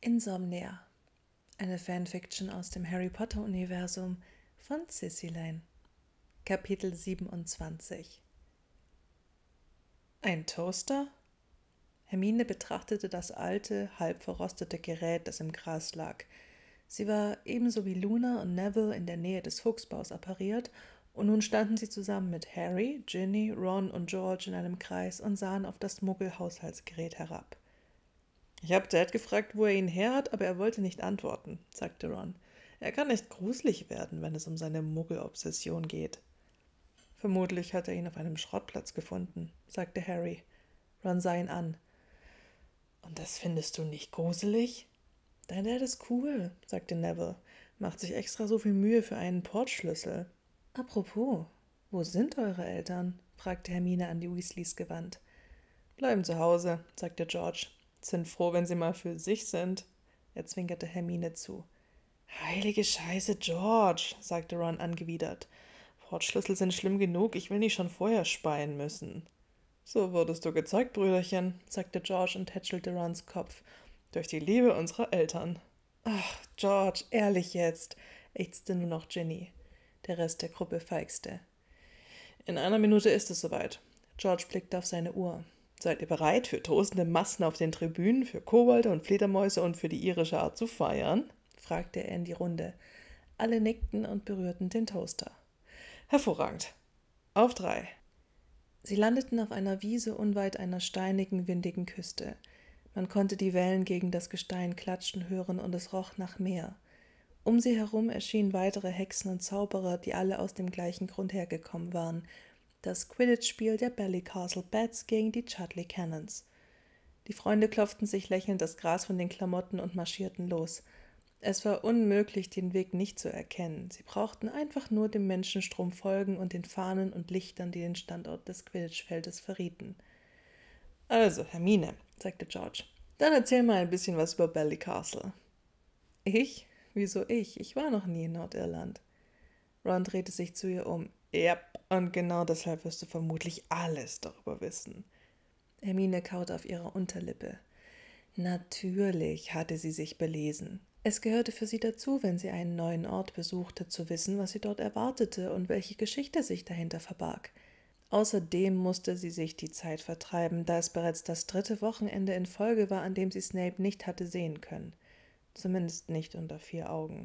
Insomnia, eine Fanfiction aus dem Harry-Potter-Universum von Sissy Lane. Kapitel 27. Ein Toaster? Hermine betrachtete das alte, halb verrostete Gerät, das im Gras lag. Sie war ebenso wie Luna und Neville in der Nähe des Fuchsbaus appariert, und nun standen sie zusammen mit Harry, Ginny, Ron und George in einem Kreis und sahen auf das Muggel-Haushaltsgerät herab. »Ich habe Dad gefragt, wo er ihn her hat, aber er wollte nicht antworten«, sagte Ron. »Er kann nicht gruselig werden, wenn es um seine Muggel-Obsession geht.« »Vermutlich hat er ihn auf einem Schrottplatz gefunden«, sagte Harry. Ron sah ihn an. »Und das findest du nicht gruselig?« »Dein Dad ist cool«, sagte Neville. »Macht sich extra so viel Mühe für einen Portschlüssel.« »Apropos, wo sind eure Eltern?«, fragte Hermine an die Weasleys gewandt. »Bleiben zu Hause«, sagte George. »Sind froh, wenn sie mal für sich sind.« Er zwinkerte Hermine zu. »Heilige Scheiße, George«, sagte Ron angewidert. »Portschlüssel sind schlimm genug, ich will nicht schon vorher speien müssen.« »So wurdest du gezeugt, Brüderchen«, sagte George und tätschelte Rons Kopf. »Durch die Liebe unserer Eltern.« »Ach, George, ehrlich jetzt«, ächzte nur noch Ginny. Der Rest der Gruppe feixte. »In einer Minute ist es soweit.« George blickte auf seine Uhr. »Seid ihr bereit für tosende Massen auf den Tribünen, für Kobolde und Fledermäuse und für die irische Art zu feiern?« fragte er in die Runde. Alle nickten und berührten den Toaster. »Hervorragend. Auf 3. Sie landeten auf einer Wiese unweit einer steinigen, windigen Küste. Man konnte die Wellen gegen das Gestein klatschen hören und es roch nach Meer. Um sie herum erschienen weitere Hexen und Zauberer, die alle aus dem gleichen Grund hergekommen waren. Das Quidditch-Spiel der Ballycastle Bats gegen die Chudley Cannons. Die Freunde klopften sich lächelnd das Gras von den Klamotten und marschierten los. Es war unmöglich, den Weg nicht zu erkennen. Sie brauchten einfach nur dem Menschenstrom folgen und den Fahnen und Lichtern, die den Standort des Quidditch-Feldes verrieten. »Also, Hermine«, sagte George, »dann erzähl mal ein bisschen was über Ballycastle.« »Ich? Wieso ich? Ich war noch nie in Nordirland.« Ron drehte sich zu ihr um. »Yep, und genau deshalb wirst du vermutlich alles darüber wissen.« Hermine kaute auf ihrer Unterlippe. Natürlich hatte sie sich belesen. Es gehörte für sie dazu, wenn sie einen neuen Ort besuchte, zu wissen, was sie dort erwartete und welche Geschichte sich dahinter verbarg. Außerdem musste sie sich die Zeit vertreiben, da es bereits das 3. Wochenende in Folge war, an dem sie Snape nicht hatte sehen können. Zumindest nicht unter 4 Augen.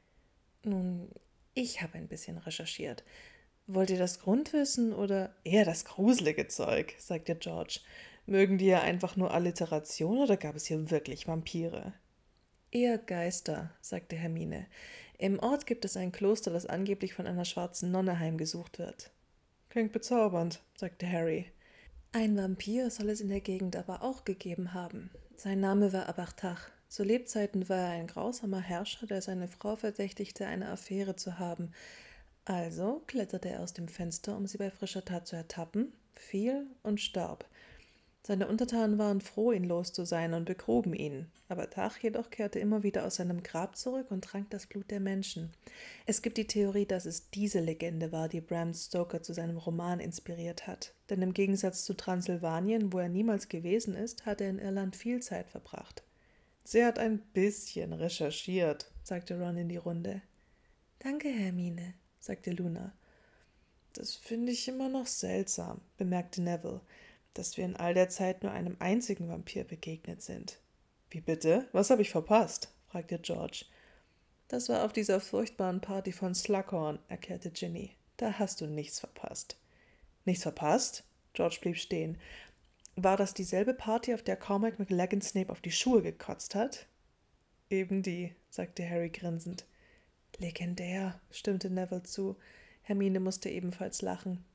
»Nun, ich habe ein bisschen recherchiert. Wollt ihr das Grundwissen oder eher das gruselige Zeug?«, sagte George. »Mögen die ja einfach nur Alliteration oder gab es hier wirklich Vampire?« »Eher Geister«, sagte Hermine. »Im Ort gibt es ein Kloster, das angeblich von einer schwarzen Nonne heimgesucht wird.« »Klingt bezaubernd«, sagte Harry. »Ein Vampir soll es in der Gegend aber auch gegeben haben. Sein Name war Abartach. Zu Lebzeiten war er ein grausamer Herrscher, der seine Frau verdächtigte, eine Affäre zu haben. Also kletterte er aus dem Fenster, um sie bei frischer Tat zu ertappen, fiel und starb. Seine Untertanen waren froh, ihn los zu sein und begruben ihn. Aber Tach jedoch kehrte immer wieder aus seinem Grab zurück und trank das Blut der Menschen. Es gibt die Theorie, dass es diese Legende war, die Bram Stoker zu seinem Roman inspiriert hat. Denn im Gegensatz zu Transsilvanien, wo er niemals gewesen ist, hat er in Irland viel Zeit verbracht. »Sie hat ein bisschen recherchiert«, sagte Ron in die Runde. »Danke, Hermine«, sagte Luna. »Das finde ich immer noch seltsam«, bemerkte Neville, »dass wir in all der Zeit nur einem einzigen Vampir begegnet sind.« »Wie bitte? Was habe ich verpasst?«, fragte George. »Das war auf dieser furchtbaren Party von Slughorn«, erklärte Ginny. »Da hast du nichts verpasst.« »Nichts verpasst?«, George blieb stehen. »War das dieselbe Party, auf der Cormac McLaggen Snape auf die Schuhe gekotzt hat?« »Eben die«, sagte Harry grinsend. »Legendär«, stimmte Neville zu. Hermine musste ebenfalls lachen.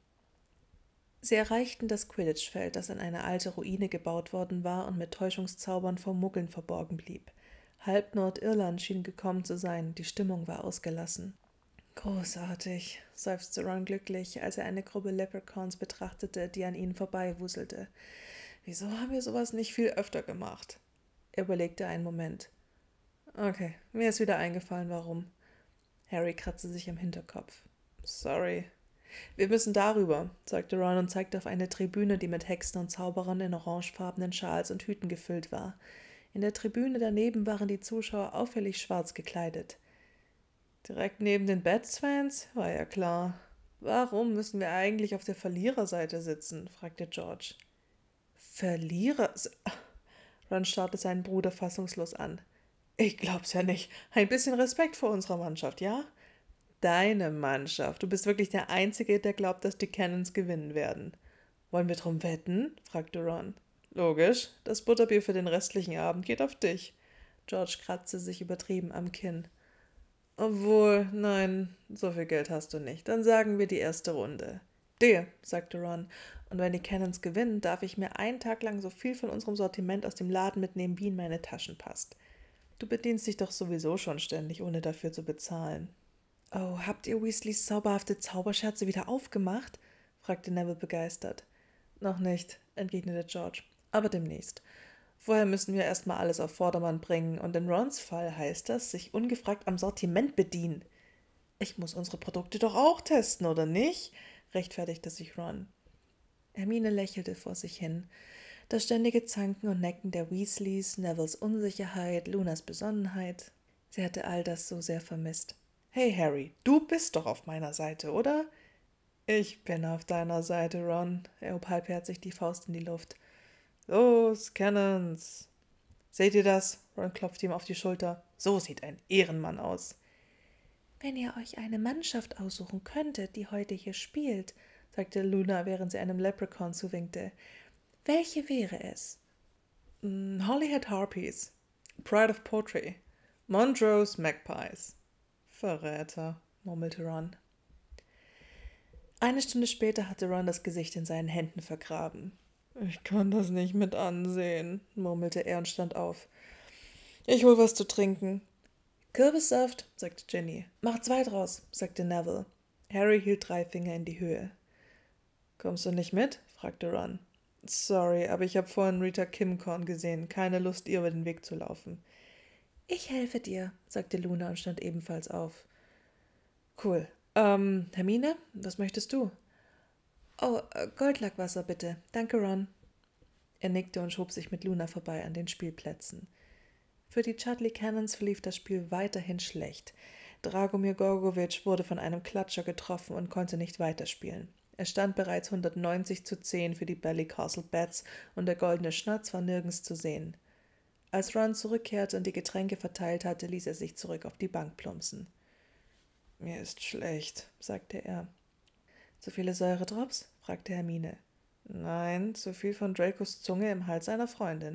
Sie erreichten das Quidditch-Feld, das in eine alte Ruine gebaut worden war und mit Täuschungszaubern vor Muggeln verborgen blieb. Halb Nordirland schien gekommen zu sein, die Stimmung war ausgelassen. »Großartig«, seufzte Ron glücklich, als er eine Gruppe Leprechauns betrachtete, die an ihnen vorbeiwuselte. »Wieso haben wir sowas nicht viel öfter gemacht?« Er überlegte einen Moment. »Okay, mir ist wieder eingefallen, warum.« Harry kratzte sich am Hinterkopf. »Sorry.« »Wir müssen darüber«, sagte Ron und zeigte auf eine Tribüne, die mit Hexen und Zauberern in orangefarbenen Schals und Hüten gefüllt war. In der Tribüne daneben waren die Zuschauer auffällig schwarz gekleidet. »Direkt neben den Bats-Fans? War ja klar.« »Warum müssen wir eigentlich auf der Verliererseite sitzen?« fragte George. »Verlierer?« Ron starrte seinen Bruder fassungslos an. »Ich glaub's ja nicht. Ein bisschen Respekt vor unserer Mannschaft, ja?« »Deine Mannschaft. Du bist wirklich der Einzige, der glaubt, dass die Cannons gewinnen werden.« »Wollen wir drum wetten?« fragte Ron. »Logisch. Das Butterbier für den restlichen Abend geht auf dich.« George kratzte sich übertrieben am Kinn. »Obwohl, nein, so viel Geld hast du nicht. Dann sagen wir die erste Runde.« »Deal«, sagte Ron. »Und wenn die Cannons gewinnen, darf ich mir einen Tag lang so viel von unserem Sortiment aus dem Laden mitnehmen, wie in meine Taschen passt. Du bedienst dich doch sowieso schon ständig, ohne dafür zu bezahlen.« »Oh, habt ihr Weasleys zauberhafte Zauberscherze wieder aufgemacht?« fragte Neville begeistert. »Noch nicht«, entgegnete George, »aber demnächst. Vorher müssen wir erstmal alles auf Vordermann bringen, und in Rons Fall heißt das, sich ungefragt am Sortiment bedienen.« »Ich muss unsere Produkte doch auch testen, oder nicht?« rechtfertigte sich Ron. Hermine lächelte vor sich hin. Das ständige Zanken und Necken der Weasleys, Nevilles Unsicherheit, Lunas Besonnenheit. Sie hatte all das so sehr vermisst. »Hey Harry, du bist doch auf meiner Seite, oder?« »Ich bin auf deiner Seite, Ron«, er hob halbherzig die Faust in die Luft. »Los, Cannons!« »Seht ihr das?« Ron klopfte ihm auf die Schulter. »So sieht ein Ehrenmann aus.« »Wenn ihr euch eine Mannschaft aussuchen könntet, die heute hier spielt«, sagte Luna, während sie einem Leprechaun zuwinkte, »welche wäre es?« »Holyhead Harpies, Pride of Portray, Montrose Magpies.« »Verräter«, murmelte Ron. Eine Stunde später hatte Ron das Gesicht in seinen Händen vergraben. »Ich kann das nicht mit ansehen«, murmelte er und stand auf. »Ich hol was zu trinken.« »Kürbissaft«, sagte Ginny. »Mach 2 draus«, sagte Neville. Harry hielt 3 Finger in die Höhe. »Kommst du nicht mit?« fragte Ron. »Sorry, aber ich habe vorhin Rita Kimcorn gesehen. Keine Lust, ihr über den Weg zu laufen.« »Ich helfe dir«, sagte Luna und stand ebenfalls auf. »Cool. Hermine, was möchtest du?« »Oh, Goldlackwasser bitte. Danke, Ron.« Er nickte und schob sich mit Luna vorbei an den Spielplätzen. Für die Chudley Cannons verlief das Spiel weiterhin schlecht. Dragomir Gorgovic wurde von einem Klatscher getroffen und konnte nicht weiterspielen. Es stand bereits 190:10 für die Ballycastle Bats und der goldene Schnatz war nirgends zu sehen. Als Ron zurückkehrte und die Getränke verteilt hatte, ließ er sich zurück auf die Bank plumpsen. »Mir ist schlecht«, sagte er. »Zu viele Säuredrops?« fragte Hermine. »Nein, zu viel von Dracos Zunge im Hals einer Freundin.«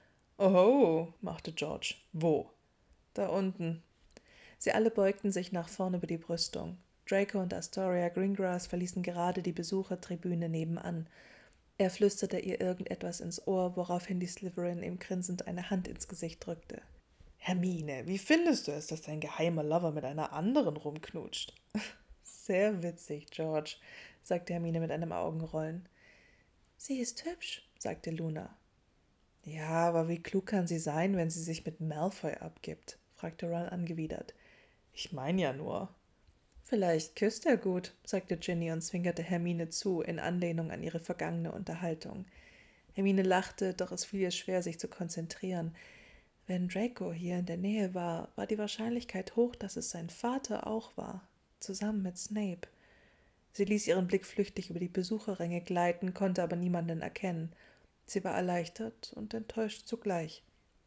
»Oho«, machte George. »Wo?« »Da unten.« Sie alle beugten sich nach vorn über die Brüstung. Draco und Astoria Greengrass verließen gerade die Besuchertribüne nebenan. Er flüsterte ihr irgendetwas ins Ohr, woraufhin die Slytherin ihm grinsend eine Hand ins Gesicht drückte. »Hermine, wie findest du es, dass dein geheimer Lover mit einer anderen rumknutscht?« »Sehr witzig, George«, sagte Hermine mit einem Augenrollen. »Sie ist hübsch«, sagte Luna. »Ja, aber wie klug kann sie sein, wenn sie sich mit Malfoy abgibt?« fragte Ron angewidert. »Ich meine ja nur.« »Vielleicht küsst er gut«, sagte Ginny und zwinkerte Hermine zu, in Anlehnung an ihre vergangene Unterhaltung. Hermine lachte, doch es fiel ihr schwer, sich zu konzentrieren. Wenn Draco hier in der Nähe war, war die Wahrscheinlichkeit hoch, dass es sein Vater auch war, zusammen mit Snape. Sie ließ ihren Blick flüchtig über die Besucherränge gleiten, konnte aber niemanden erkennen. Sie war erleichtert und enttäuscht zugleich.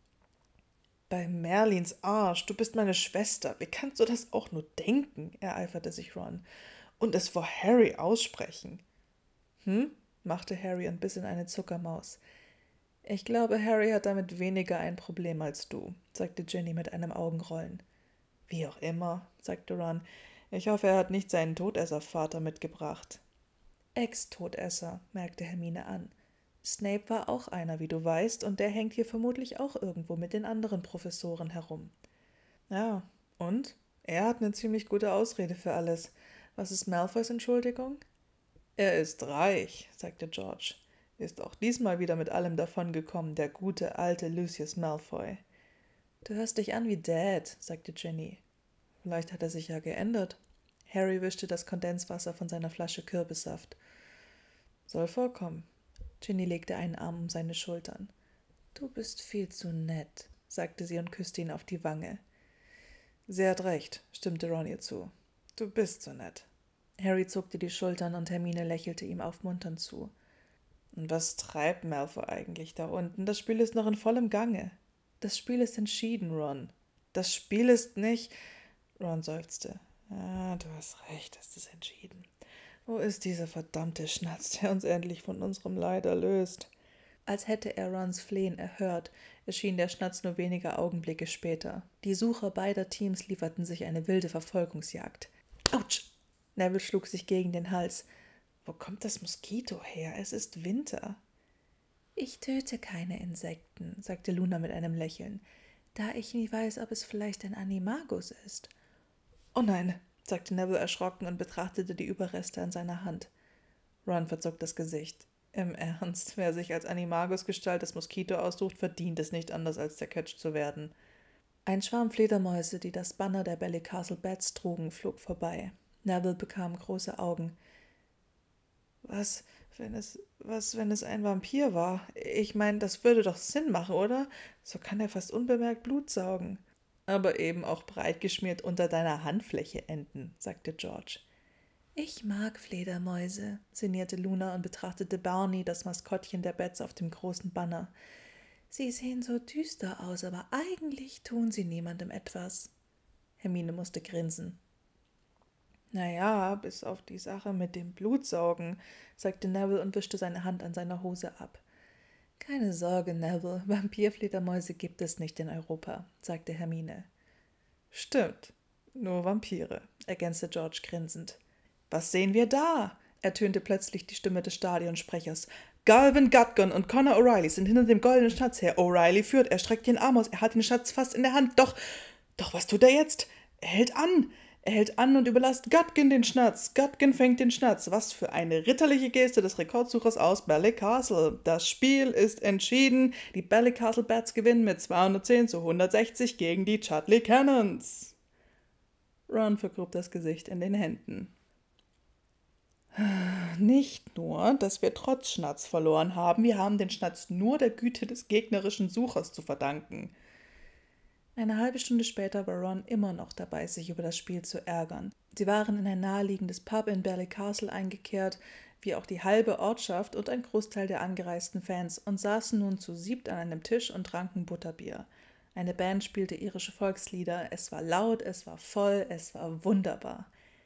»Bei Merlins Arsch, du bist meine Schwester. Wie kannst du das auch nur denken?« ereiferte sich Ron. »Und es vor Harry aussprechen.« »Hm?« machte Harry und biss in eine Zuckermaus. »Ich glaube, Harry hat damit weniger ein Problem als du«, sagte Ginny mit einem Augenrollen. »Wie auch immer«, sagte Ron. »Ich hoffe, er hat nicht seinen Todesservater mitgebracht.« »Ex-Todesser«, merkte Hermine an. »Snape war auch einer, wie du weißt, und der hängt hier vermutlich auch irgendwo mit den anderen Professoren herum.« »Ja, und? Er hat eine ziemlich gute Ausrede für alles. Was ist Malfoys Entschuldigung?« »Er ist reich«, sagte George. »Ist auch diesmal wieder mit allem davongekommen, der gute alte Lucius Malfoy.« »Du hörst dich an wie Dad«, sagte Ginny. »Vielleicht hat er sich ja geändert.« Harry wischte das Kondenswasser von seiner Flasche Kürbissaft. »Soll vorkommen.« Ginny legte einen Arm um seine Schultern. »Du bist viel zu nett«, sagte sie und küsste ihn auf die Wange. »Sie hat recht«, stimmte Ron ihr zu. »Du bist so nett.« Harry zuckte die Schultern und Hermine lächelte ihm aufmunternd zu. »Und was treibt Malfoy eigentlich da unten? Das Spiel ist noch in vollem Gange.« »Das Spiel ist entschieden, Ron.« »Das Spiel ist nicht...« Ron seufzte. »Ah, du hast recht, es ist entschieden. Wo ist dieser verdammte Schnatz, der uns endlich von unserem Leid erlöst?« Als hätte er Rons Flehen erhört, erschien der Schnatz nur wenige Augenblicke später. Die Sucher beider Teams lieferten sich eine wilde Verfolgungsjagd. »Autsch!« Neville schlug sich gegen den Hals. »Wo kommt das Moskito her? Es ist Winter.« »Ich töte keine Insekten«, sagte Luna mit einem Lächeln, »da ich nie weiß, ob es vielleicht ein Animagus ist.« »Oh nein«, sagte Neville erschrocken und betrachtete die Überreste an seiner Hand. Ron verzog das Gesicht. »Im Ernst, wer sich als Animagus-Gestalt das Moskito aussucht, verdient es nicht anders, als zerquetscht zu werden.« Ein Schwarm Fledermäuse, die das Banner der Ballycastle Bats trugen, flog vorbei. Neville bekam große Augen. Was, wenn es ein Vampir war? Ich meine, das würde doch Sinn machen, oder? So kann er fast unbemerkt Blut saugen.« »Aber eben auch breit geschmiert unter deiner Handfläche enden«, sagte George. »Ich mag Fledermäuse«, sinnierte Luna und betrachtete Barney, das Maskottchen der Bats auf dem großen Banner. »Sie sehen so düster aus, aber eigentlich tun sie niemandem etwas.« Hermine musste grinsen. »Naja, bis auf die Sache mit dem Blutsaugen«, sagte Neville und wischte seine Hand an seiner Hose ab. »Keine Sorge, Neville, Vampirfledermäuse gibt es nicht in Europa«, sagte Hermine. »Stimmt, nur Vampire«, ergänzte George grinsend. »Was sehen wir da?« ertönte plötzlich die Stimme des Stadionsprechers. »Galvin Gutgun und Connor O'Reilly sind hinter dem goldenen Schatz her. O'Reilly führt, er streckt den Arm aus, er hat den Schatz fast in der Hand. Doch, was tut er jetzt? Er hält an! Er hält an und überlässt Gutgun den Schnatz. Gutgun fängt den Schnatz. Was für eine ritterliche Geste des Rekordsuchers aus Ballycastle. Das Spiel ist entschieden. Die Ballycastle Bats gewinnen mit 210-160 gegen die Chudley Cannons.« Ron vergrub das Gesicht in den Händen. »Nicht nur, dass wir trotz Schnatz verloren haben, wir haben den Schnatz nur der Güte des gegnerischen Suchers zu verdanken.« Eine halbe Stunde später war Ron immer noch dabei, sich über das Spiel zu ärgern. Sie waren in ein naheliegendes Pub in Ballycastle eingekehrt, wie auch die halbe Ortschaft und ein Großteil der angereisten Fans, und saßen nun zu siebt an einem Tisch und tranken Butterbier. Eine Band spielte irische Volkslieder, es war laut, es war voll, es war wunderbar.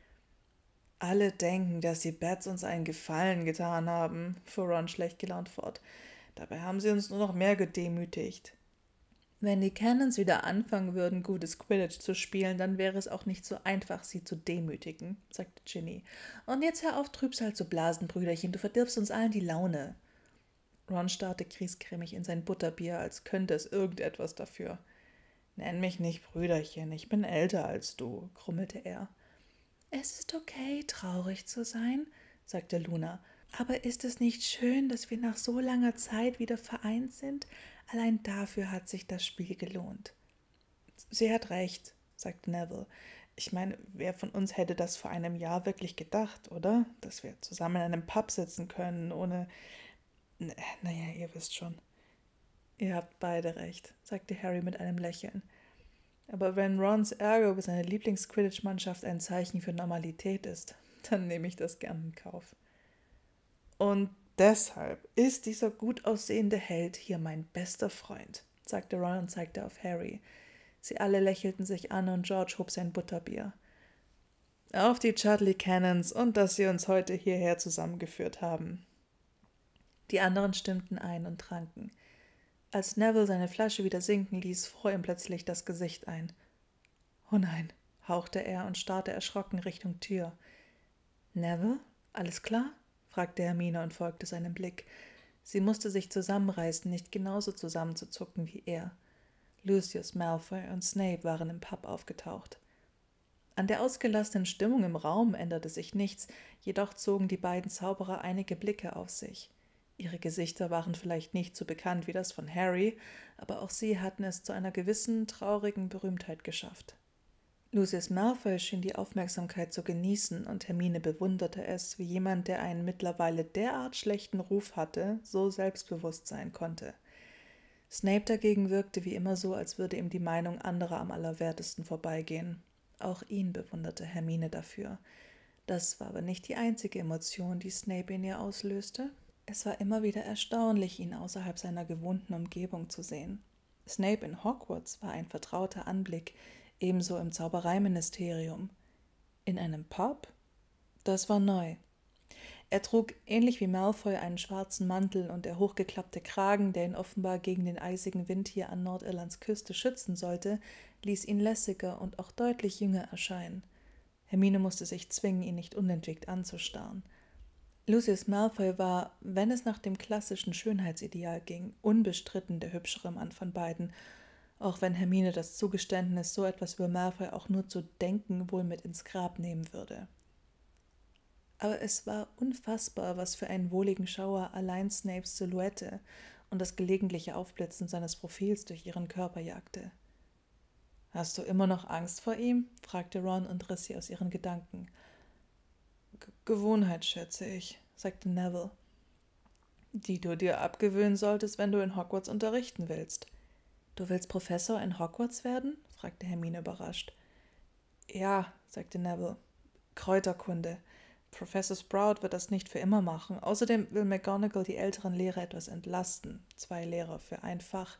»Alle denken, dass die Bats uns einen Gefallen getan haben«, fuhr Ron schlecht gelaunt fort. »Dabei haben sie uns nur noch mehr gedemütigt.« »Wenn die Cannons wieder anfangen würden, gutes Quidditch zu spielen, dann wäre es auch nicht so einfach, sie zu demütigen«, sagte Ginny. »Und jetzt hör auf, Trübsal zu blasen, Brüderchen, du verdirbst uns allen die Laune.« Ron starrte griesgrämig in sein Butterbier, als könnte es irgendetwas dafür. »Nenn mich nicht Brüderchen, ich bin älter als du«, grummelte er. »Es ist okay, traurig zu sein«, sagte Luna. »Aber ist es nicht schön, dass wir nach so langer Zeit wieder vereint sind? Allein dafür hat sich das Spiel gelohnt.« »Sie hat recht«, sagte Neville. »Ich meine, wer von uns hätte das vor einem Jahr wirklich gedacht, oder? Dass wir zusammen in einem Pub sitzen können, ohne... Naja, ihr wisst schon.« »Ihr habt beide recht«, sagte Harry mit einem Lächeln. »Aber wenn Rons Ärger über seine Lieblings-Quidditch-Mannschaft ein Zeichen für Normalität ist, dann nehme ich das gern in Kauf.« »Und deshalb ist dieser gut aussehende Held hier mein bester Freund«, sagte Ron und zeigte auf Harry. Sie alle lächelten sich an und George hob sein Butterbier. »Auf die Chudley Cannons und dass sie uns heute hierher zusammengeführt haben.« Die anderen stimmten ein und tranken. Als Neville seine Flasche wieder sinken ließ, fror ihm plötzlich das Gesicht ein. »Oh nein«, hauchte er und starrte erschrocken Richtung Tür. »Neville, alles klar?« fragte Hermine und folgte seinem Blick. Sie musste sich zusammenreißen, nicht genauso zusammenzuzucken wie er. Lucius Malfoy und Snape waren im Pub aufgetaucht. An der ausgelassenen Stimmung im Raum änderte sich nichts, jedoch zogen die beiden Zauberer einige Blicke auf sich. Ihre Gesichter waren vielleicht nicht so bekannt wie das von Harry, aber auch sie hatten es zu einer gewissen, traurigen Berühmtheit geschafft. Lucius Malfoy schien die Aufmerksamkeit zu genießen, und Hermine bewunderte es, wie jemand, der einen mittlerweile derart schlechten Ruf hatte, so selbstbewusst sein konnte. Snape dagegen wirkte wie immer so, als würde ihm die Meinung anderer am allerwertesten vorbeigehen. Auch ihn bewunderte Hermine dafür. Das war aber nicht die einzige Emotion, die Snape in ihr auslöste. Es war immer wieder erstaunlich, ihn außerhalb seiner gewohnten Umgebung zu sehen. Snape in Hogwarts war ein vertrauter Anblick, ebenso im Zaubereiministerium. In einem Pub? Das war neu. Er trug, ähnlich wie Malfoy, einen schwarzen Mantel, und der hochgeklappte Kragen, der ihn offenbar gegen den eisigen Wind hier an Nordirlands Küste schützen sollte, ließ ihn lässiger und auch deutlich jünger erscheinen. Hermine musste sich zwingen, ihn nicht unentwegt anzustarren. Lucius Malfoy war, wenn es nach dem klassischen Schönheitsideal ging, unbestritten der hübschere Mann von beiden, auch wenn Hermine das Zugeständnis, so etwas über Malfoy auch nur zu denken, wohl mit ins Grab nehmen würde. Aber es war unfassbar, was für einen wohligen Schauer allein Snapes Silhouette und das gelegentliche Aufblitzen seines Profils durch ihren Körper jagte. »Hast du immer noch Angst vor ihm?« fragte Ron und riss sie aus ihren Gedanken. »Gewohnheit, schätze ich«, sagte Neville, »die du dir abgewöhnen solltest, wenn du in Hogwarts unterrichten willst.« »Du willst Professor in Hogwarts werden?« fragte Hermine überrascht. »Ja«, sagte Neville, »Kräuterkunde. Professor Sprout wird das nicht für immer machen. Außerdem will McGonagall die älteren Lehrer etwas entlasten. 2 Lehrer für ein Fach.«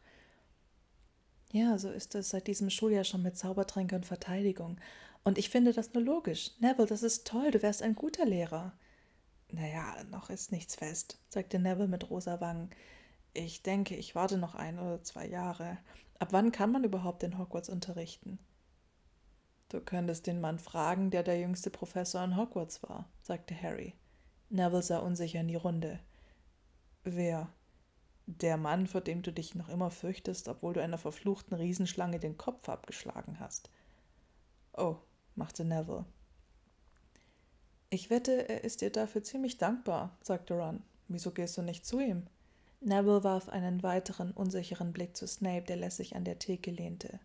»Ja, so ist es seit diesem Schuljahr schon mit Zaubertränke und Verteidigung. Und ich finde das nur logisch. Neville, das ist toll, du wärst ein guter Lehrer.« »Naja, noch ist nichts fest«, sagte Neville mit rosa Wangen. »Ich denke, ich warte noch 1 oder 2 Jahre. Ab wann kann man überhaupt in Hogwarts unterrichten?« »Du könntest den Mann fragen, der jüngste Professor in Hogwarts war«, sagte Harry. Neville sah unsicher in die Runde. »Wer? Der Mann, vor dem du dich noch immer fürchtest, obwohl du einer verfluchten Riesenschlange den Kopf abgeschlagen hast?« »Oh«, machte Neville. »Ich wette, er ist dir dafür ziemlich dankbar«, sagte Ron. »Wieso gehst du nicht zu ihm?« Neville warf einen weiteren unsicheren Blick zu Snape, der lässig an der Theke lehnte.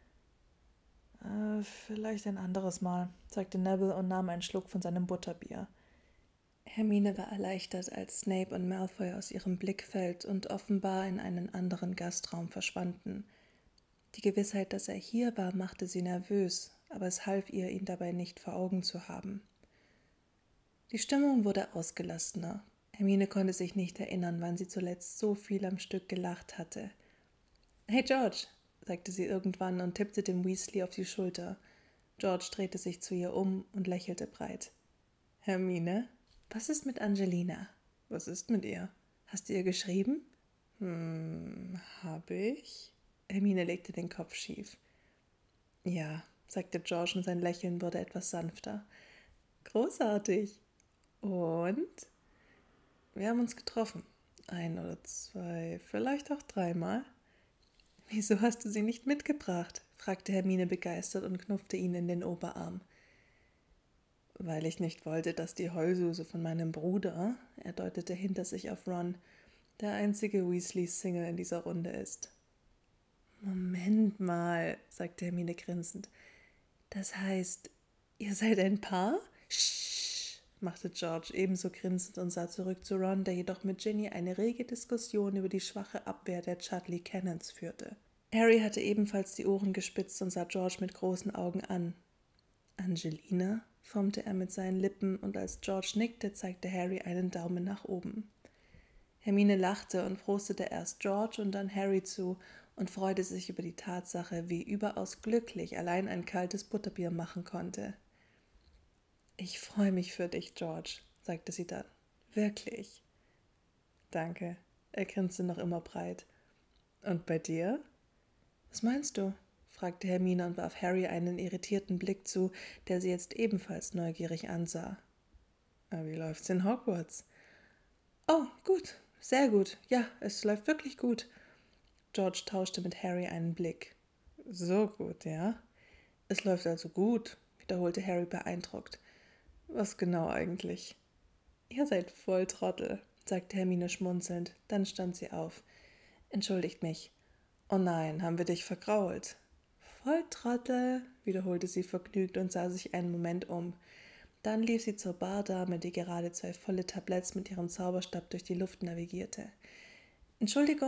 »Vielleicht ein anderes Mal«, sagte Neville und nahm einen Schluck von seinem Butterbier. Hermine war erleichtert, als Snape und Malfoy aus ihrem Blickfeld und offenbar in einen anderen Gastraum verschwanden. Die Gewissheit, dass er hier war, machte sie nervös, aber es half ihr, ihn dabei nicht vor Augen zu haben. Die Stimmung wurde ausgelassener. Hermine konnte sich nicht erinnern, wann sie zuletzt so viel am Stück gelacht hatte. »Hey George«, sagte sie irgendwann und tippte dem Weasley auf die Schulter. George drehte sich zu ihr um und lächelte breit. »Hermine, was ist mit Angelina? Was ist mit ihr? Hast du ihr geschrieben?« Hab ich?« Hermine legte den Kopf schief. »Ja«, sagte George und sein Lächeln wurde etwas sanfter. »Großartig. Und?« »Wir haben uns getroffen. 1 oder 2, vielleicht auch 3 Mal.« »Wieso hast du sie nicht mitgebracht?« fragte Hermine begeistert und knuffte ihn in den Oberarm. »Weil ich nicht wollte, dass die Heulsuse von meinem Bruder«, er deutete hinter sich auf Ron, »der einzige Weasley-Single in dieser Runde ist.« »Moment mal«, sagte Hermine grinsend. »Das heißt, ihr seid ein Paar?« »Sch«, machte George ebenso grinsend und sah zurück zu Ron, der jedoch mit Ginny eine rege Diskussion über die schwache Abwehr der Chudley Cannons führte. Harry hatte ebenfalls die Ohren gespitzt und sah George mit großen Augen an. »Angelina?«, formte er mit seinen Lippen, und als George nickte, zeigte Harry einen Daumen nach oben. Hermine lachte und prostete erst George und dann Harry zu und freute sich über die Tatsache, wie überaus glücklich allein ein kaltes Butterbier machen konnte. »Ich freue mich für dich, George«, sagte sie dann. »Wirklich.« »Danke«, er grinste noch immer breit. »Und bei dir?« »Was meinst du?«, fragte Hermine und warf Harry einen irritierten Blick zu, der sie jetzt ebenfalls neugierig ansah. »Wie läuft's in Hogwarts?« »Oh, gut, sehr gut, ja, es läuft wirklich gut.« George tauschte mit Harry einen Blick. »So gut, ja?« »Es läuft also gut«, wiederholte Harry beeindruckt. »Was genau eigentlich?« »Ihr seid voll Trottel«, sagte Hermine schmunzelnd, dann stand sie auf. »Entschuldigt mich.« »Oh nein, haben wir dich vergrault?« »Voll Trottel«, wiederholte sie vergnügt und sah sich einen Moment um. Dann lief sie zur Bardame, die gerade 2 volle Tabletts mit ihrem Zauberstab durch die Luft navigierte. »Entschuldigung«,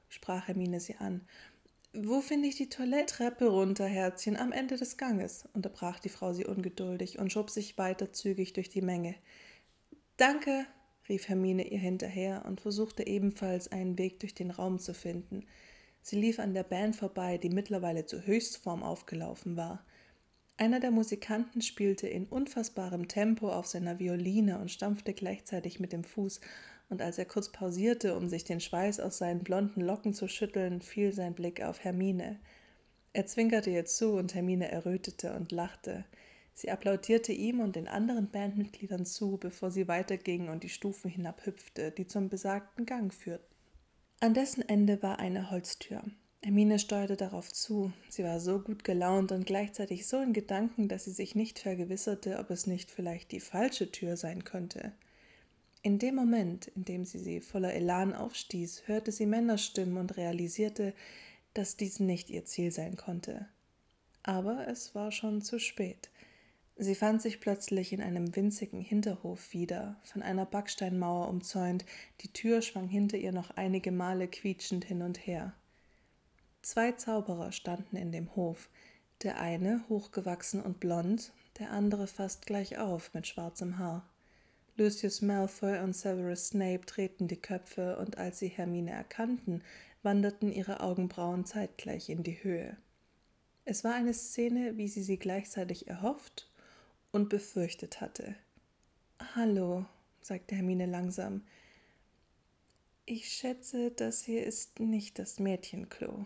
sprach Hermine sie an. »Wo finde ich die Toilette? Treppe runter, Herzchen, am Ende des Ganges«, unterbrach die Frau sie ungeduldig und schob sich weiter zügig durch die Menge. »Danke«, rief Hermine ihr hinterher und versuchte ebenfalls einen Weg durch den Raum zu finden. Sie lief an der Band vorbei, die mittlerweile zur Höchstform aufgelaufen war. Einer der Musikanten spielte in unfassbarem Tempo auf seiner Violine und stampfte gleichzeitig mit dem Fuß, und als er kurz pausierte, um sich den Schweiß aus seinen blonden Locken zu schütteln, fiel sein Blick auf Hermine. Er zwinkerte ihr zu und Hermine errötete und lachte. Sie applaudierte ihm und den anderen Bandmitgliedern zu, bevor sie weiterging und die Stufen hinabhüpfte, die zum besagten Gang führten. An dessen Ende war eine Holztür. Hermine steuerte darauf zu. Sie war so gut gelaunt und gleichzeitig so in Gedanken, dass sie sich nicht vergewisserte, ob es nicht vielleicht die falsche Tür sein könnte. In dem Moment, in dem sie voller Elan aufstieß, hörte sie Männerstimmen und realisierte, dass dies nicht ihr Ziel sein konnte. Aber es war schon zu spät. Sie fand sich plötzlich in einem winzigen Hinterhof wieder, von einer Backsteinmauer umzäunt, die Tür schwang hinter ihr noch einige Male quietschend hin und her. 2 Zauberer standen in dem Hof, der eine hochgewachsen und blond, der andere fast gleich auf mit schwarzem Haar. Lucius Malfoy und Severus Snape drehten die Köpfe, und als sie Hermine erkannten, wanderten ihre Augenbrauen zeitgleich in die Höhe. Es war eine Szene, wie sie gleichzeitig erhofft und befürchtet hatte. »Hallo«, sagte Hermine langsam. »Ich schätze, das hier ist nicht das Mädchenklo.«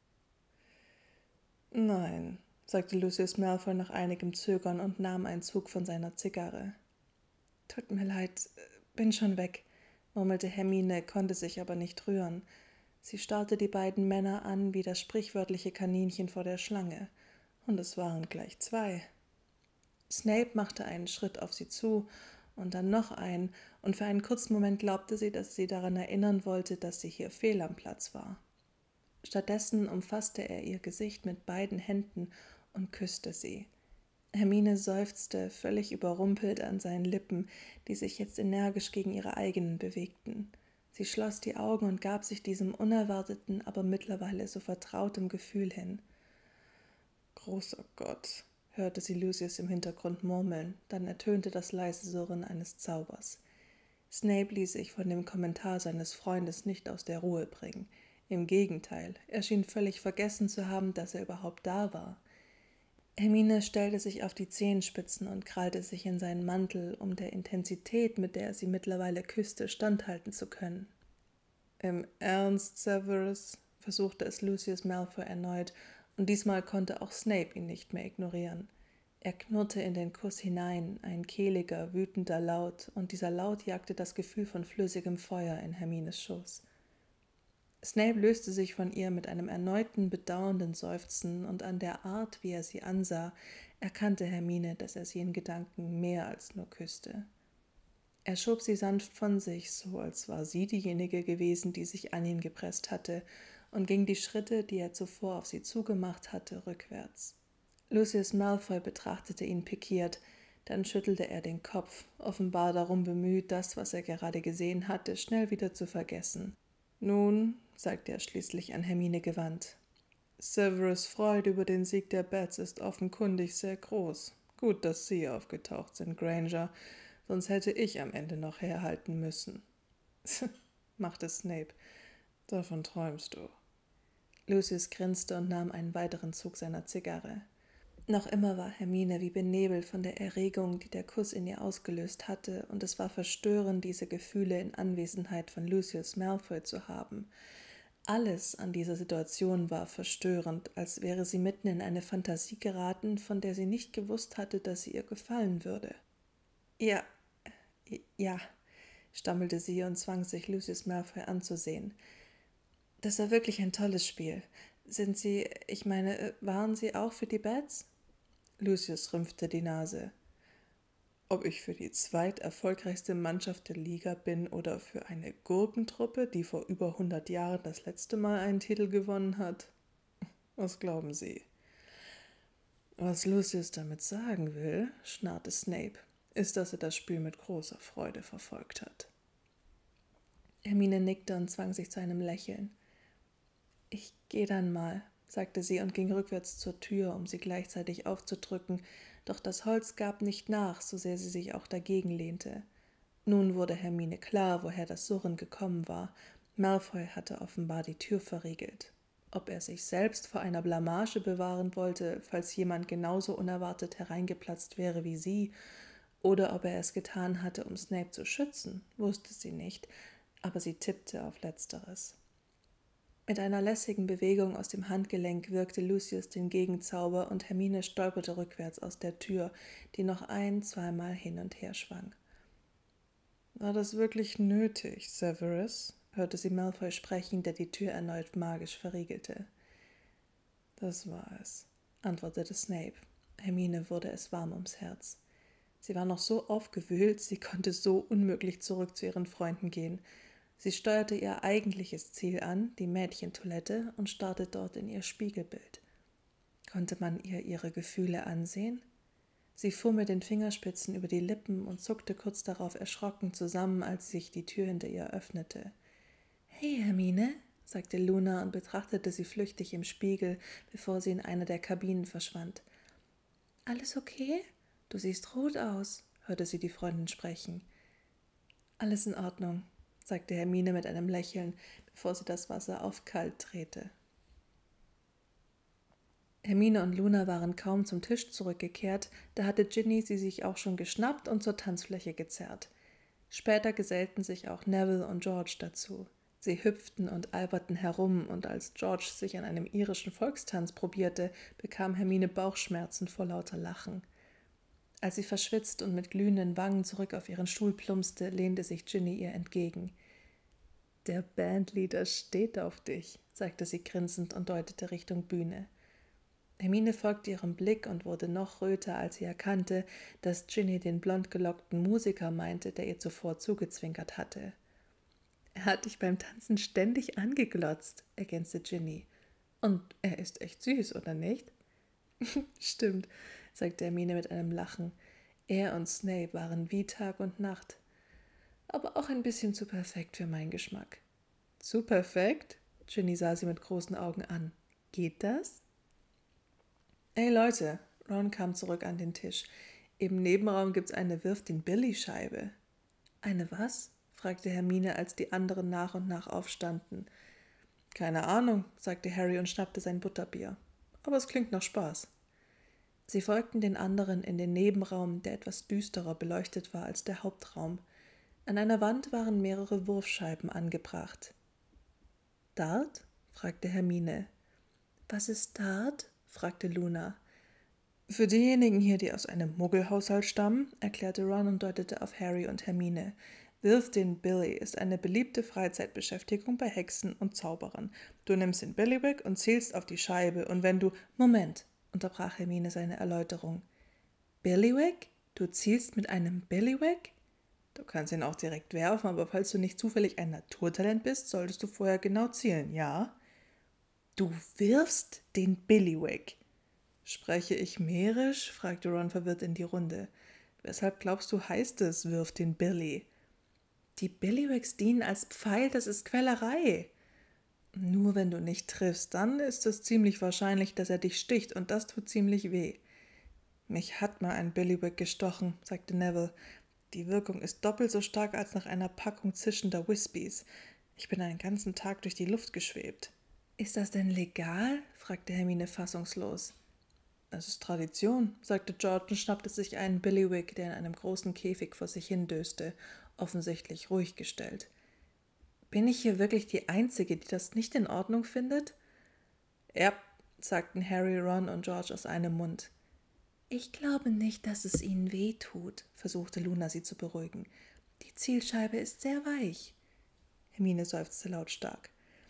»Nein«, sagte Lucius Malfoy nach einigem Zögern und nahm einen Zug von seiner Zigarre. »Tut mir leid, bin schon weg«, murmelte Hermine, konnte sich aber nicht rühren. Sie starrte die beiden Männer an wie das sprichwörtliche Kaninchen vor der Schlange, und es waren gleich 2. Snape machte einen Schritt auf sie zu und dann noch einen, und für einen kurzen Moment glaubte sie, dass sie daran erinnern wollte, dass sie hier fehl am Platz war. Stattdessen umfasste er ihr Gesicht mit beiden Händen und küsste sie. Hermine seufzte, völlig überrumpelt an seinen Lippen, die sich jetzt energisch gegen ihre eigenen bewegten. Sie schloss die Augen und gab sich diesem unerwarteten, aber mittlerweile so vertrautem Gefühl hin. »Großer Gott«, hörte sie Lucius im Hintergrund murmeln, dann ertönte das leise Surren eines Zaubers. Snape ließ sich von dem Kommentar seines Freundes nicht aus der Ruhe bringen. Im Gegenteil, er schien völlig vergessen zu haben, dass er überhaupt da war. Hermine stellte sich auf die Zehenspitzen und krallte sich in seinen Mantel, um der Intensität, mit der er sie mittlerweile küsste, standhalten zu können. »Im Ernst, Severus?«, versuchte es Lucius Malfoy erneut, und diesmal konnte auch Snape ihn nicht mehr ignorieren. Er knurrte in den Kuss hinein, ein kehliger, wütender Laut, und dieser Laut jagte das Gefühl von flüssigem Feuer in Hermines Schoß. Snape löste sich von ihr mit einem erneuten, bedauernden Seufzen, und an der Art, wie er sie ansah, erkannte Hermine, dass er sie in Gedanken mehr als nur küsste. Er schob sie sanft von sich, so als war sie diejenige gewesen, die sich an ihn gepresst hatte, und ging die Schritte, die er zuvor auf sie zugemacht hatte, rückwärts. Lucius Malfoy betrachtete ihn pikiert, dann schüttelte er den Kopf, offenbar darum bemüht, das, was er gerade gesehen hatte, schnell wieder zu vergessen. »Nun«, sagte er schließlich an Hermine gewandt, »Severus' Freude über den Sieg der Bats ist offenkundig sehr groß. Gut, dass Sie aufgetaucht sind, Granger, sonst hätte ich am Ende noch herhalten müssen.« machte Snape. »Davon träumst du.« Lucius grinste und nahm einen weiteren Zug seiner Zigarre. Noch immer war Hermine wie benebelt von der Erregung, die der Kuss in ihr ausgelöst hatte, und es war verstörend, diese Gefühle in Anwesenheit von Lucius Malfoy zu haben. Alles an dieser Situation war verstörend, als wäre sie mitten in eine Fantasie geraten, von der sie nicht gewusst hatte, dass sie ihr gefallen würde. Ja«, stammelte sie und zwang sich, Lucius Malfoy anzusehen. »Das war wirklich ein tolles Spiel. Sind Sie, waren Sie auch für die Bats?« Lucius rümpfte die Nase. »Ob ich für die zweiterfolgreichste Mannschaft der Liga bin oder für eine Gurkentruppe, die vor über 100 Jahren das letzte Mal einen Titel gewonnen hat? Was glauben Sie?« »Was Lucius damit sagen will«, schnarrte Snape, »ist, dass er das Spiel mit großer Freude verfolgt hat.« Hermine nickte und zwang sich zu einem Lächeln. »Ich gehe dann mal«, sagte sie und ging rückwärts zur Tür, um sie gleichzeitig aufzudrücken, doch das Holz gab nicht nach, so sehr sie sich auch dagegen lehnte. Nun wurde Hermine klar, woher das Surren gekommen war. Malfoy hatte offenbar die Tür verriegelt. Ob er sich selbst vor einer Blamage bewahren wollte, falls jemand genauso unerwartet hereingeplatzt wäre wie sie, oder ob er es getan hatte, um Snape zu schützen, wusste sie nicht, aber sie tippte auf Letzteres. Mit einer lässigen Bewegung aus dem Handgelenk wirkte Lucius den Gegenzauber und Hermine stolperte rückwärts aus der Tür, die noch zweimal hin und her schwang. »War das wirklich nötig, Severus?« hörte sie Malfoy sprechen, der die Tür erneut magisch verriegelte. »Das war es«, antwortete Snape. Hermine wurde es warm ums Herz. Sie war noch so aufgewühlt, sie konnte so unmöglich zurück zu ihren Freunden gehen. Sie steuerte ihr eigentliches Ziel an, die Mädchentoilette, und starrte dort in ihr Spiegelbild. Konnte man ihr ihre Gefühle ansehen? Sie fuhr mit den Fingerspitzen über die Lippen und zuckte kurz darauf erschrocken zusammen, als sich die Tür hinter ihr öffnete. »Hey, Hermine«, sagte Luna und betrachtete sie flüchtig im Spiegel, bevor sie in einer der Kabinen verschwand. »Alles okay? Du siehst rot aus«, hörte sie die Freundin sprechen. »Alles in Ordnung«, sagte Hermine mit einem Lächeln, bevor sie das Wasser auf kalt drehte. Hermine und Luna waren kaum zum Tisch zurückgekehrt, da hatte Ginny sie sich auch schon geschnappt und zur Tanzfläche gezerrt. Später gesellten sich auch Neville und George dazu. Sie hüpften und alberten herum, und als George sich an einem irischen Volkstanz probierte, bekam Hermine Bauchschmerzen vor lauter Lachen. Als sie verschwitzt und mit glühenden Wangen zurück auf ihren Stuhl plumpste, lehnte sich Ginny ihr entgegen. »Der Bandleader steht auf dich«, sagte sie grinsend und deutete Richtung Bühne. Hermine folgte ihrem Blick und wurde noch röter, als sie erkannte, dass Ginny den blondgelockten Musiker meinte, der ihr zuvor zugezwinkert hatte. »Er hat dich beim Tanzen ständig angeglotzt«, ergänzte Ginny. »Und er ist echt süß, oder nicht?« »Stimmt«, sagte Hermine mit einem Lachen. Er und Snape waren wie Tag und Nacht. Aber auch ein bisschen zu perfekt für meinen Geschmack. »Zu perfekt?« Ginny sah sie mit großen Augen an. »Geht das?« »Ey Leute«, Ron kam zurück an den Tisch. »Im Nebenraum gibt's eine Wirf-den-Billy-Scheibe.« »Eine was?« fragte Hermine, als die anderen nach und nach aufstanden. »Keine Ahnung«, sagte Harry und schnappte sein Butterbier. »Aber es klingt nach Spaß.« Sie folgten den anderen in den Nebenraum, der etwas düsterer beleuchtet war als der Hauptraum. An einer Wand waren mehrere Wurfscheiben angebracht. »Dart?« fragte Hermine. »Was ist Dart?« fragte Luna. »Für diejenigen hier, die aus einem Muggelhaushalt stammen«, erklärte Ron und deutete auf Harry und Hermine. »Wirf den Billy ist eine beliebte Freizeitbeschäftigung bei Hexen und Zauberern. Du nimmst den Billywig und zielst auf die Scheibe, und wenn du...« »Moment«, unterbrach Hermine seine Erläuterung. »Billywig? Du zielst mit einem Billywig?« »Du kannst ihn auch direkt werfen, aber falls du nicht zufällig ein Naturtalent bist, solltest du vorher genau zielen, ja?« »Du wirfst den Billywig?« »Spreche ich mährisch?« fragte Ron verwirrt in die Runde. »Weshalb glaubst du, heißt es, wirf den Billy?« »Die Billywigs dienen als Pfeil, das ist Quälerei.« »Nur wenn du nicht triffst, dann ist es ziemlich wahrscheinlich, dass er dich sticht, und das tut ziemlich weh.« »Mich hat mal ein Billywig gestochen«, sagte Neville. »Die Wirkung ist doppelt so stark als nach einer Packung zischender Wispies. Ich bin einen ganzen Tag durch die Luft geschwebt.« »Ist das denn legal?« fragte Hermine fassungslos. »Es ist Tradition«, sagte George und schnappte sich einen Billywig, der in einem großen Käfig vor sich hindöste, offensichtlich ruhig gestellt. »Bin ich hier wirklich die Einzige, die das nicht in Ordnung findet?« »Ja«, sagten Harry, Ron und George aus einem Mund. »Ich glaube nicht, dass es ihnen weh tut«, versuchte Luna sie zu beruhigen. »Die Zielscheibe ist sehr weich.« Hermine seufzte lautstark.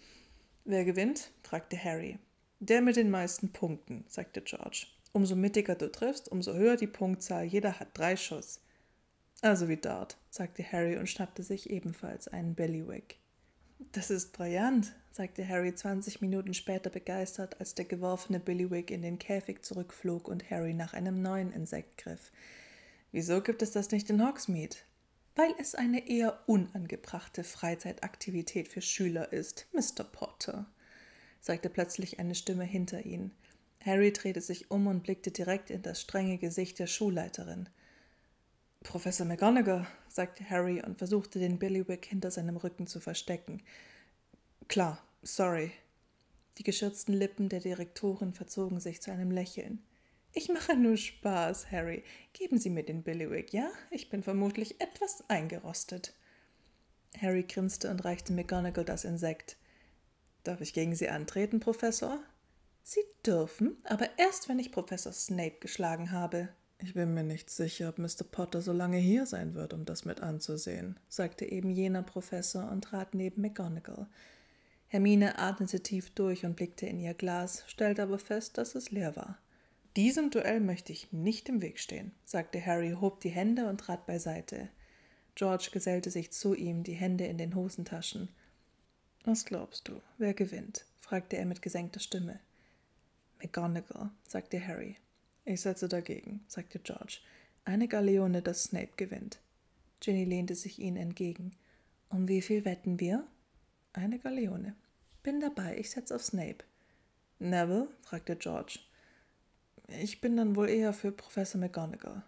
»Wer gewinnt?« fragte Harry. »Der mit den meisten Punkten«, sagte George. »Umso mittiger du triffst, umso höher die Punktzahl. Jeder hat 3 Schuss.« »Also wie Dart«, sagte Harry und schnappte sich ebenfalls einen Billywig. »Das ist brillant«, sagte Harry 20 Minuten später begeistert, als der geworfene Billywig in den Käfig zurückflog und Harry nach einem neuen Insekt griff. »Wieso gibt es das nicht in Hogsmeade?« »Weil es eine eher unangebrachte Freizeitaktivität für Schüler ist, Mr. Potter.« sagte plötzlich eine Stimme hinter ihnen. Harry drehte sich um und blickte direkt in das strenge Gesicht der Schulleiterin. »Professor McGonagall«, sagte Harry und versuchte, den Billywig hinter seinem Rücken zu verstecken. »Klar, sorry.« Die geschürzten Lippen der Direktorin verzogen sich zu einem Lächeln. »Ich mache nur Spaß, Harry. Geben Sie mir den Billywig, ja? Ich bin vermutlich etwas eingerostet.« Harry grinste und reichte McGonagall das Insekt. »Darf ich gegen Sie antreten, Professor?« »Sie dürfen, aber erst, wenn ich Professor Snape geschlagen habe.« »Ich bin mir nicht sicher, ob Mr. Potter so lange hier sein wird, um das mit anzusehen«, sagte eben jener Professor und trat neben McGonagall. Hermine atmete tief durch und blickte in ihr Glas, stellte aber fest, dass es leer war. »Diesem Duell möchte ich nicht im Weg stehen«, sagte Harry, hob die Hände und trat beiseite. George gesellte sich zu ihm, die Hände in den Hosentaschen. »Was glaubst du, wer gewinnt?« fragte er mit gesenkter Stimme. »McGonagall«, sagte Harry. »Ich setze dagegen«, sagte George. »Eine Galeone, dass Snape gewinnt.« Ginny lehnte sich ihnen entgegen. »Um wie viel wetten wir?« »Eine Galeone.« »Bin dabei, ich setze auf Snape.« »Neville?« fragte George. »Ich bin dann wohl eher für Professor McGonagall.«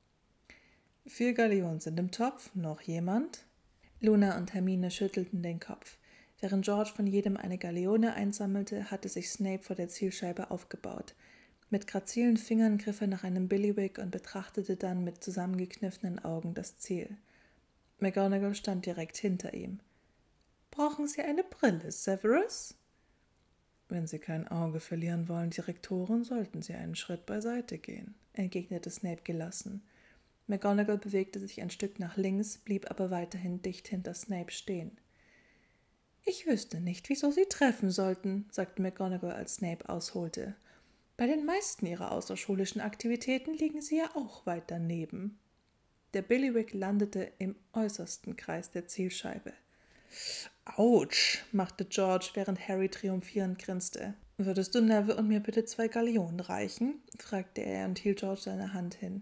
4 Galeonen sind im Topf. Noch jemand?« Luna und Hermine schüttelten den Kopf. Während George von jedem eine Galeone einsammelte, hatte sich Snape vor der Zielscheibe aufgebaut. Mit grazilen Fingern griff er nach einem Billywig und betrachtete dann mit zusammengekniffenen Augen das Ziel. McGonagall stand direkt hinter ihm. »Brauchen Sie eine Brille, Severus?« »Wenn Sie kein Auge verlieren wollen, Direktorin, sollten Sie einen Schritt beiseite gehen«, entgegnete Snape gelassen. McGonagall bewegte sich ein Stück nach links, blieb aber weiterhin dicht hinter Snape stehen. »Ich wüsste nicht, wieso Sie treffen sollten«, sagte McGonagall, als Snape ausholte. »Bei den meisten Ihrer außerschulischen Aktivitäten liegen Sie ja auch weit daneben.« Der Billywig landete im äußersten Kreis der Zielscheibe. »Autsch«, machte George, während Harry triumphierend grinste. »Würdest du Neville und mir bitte 2 Galeonen reichen?« fragte er und hielt George seine Hand hin.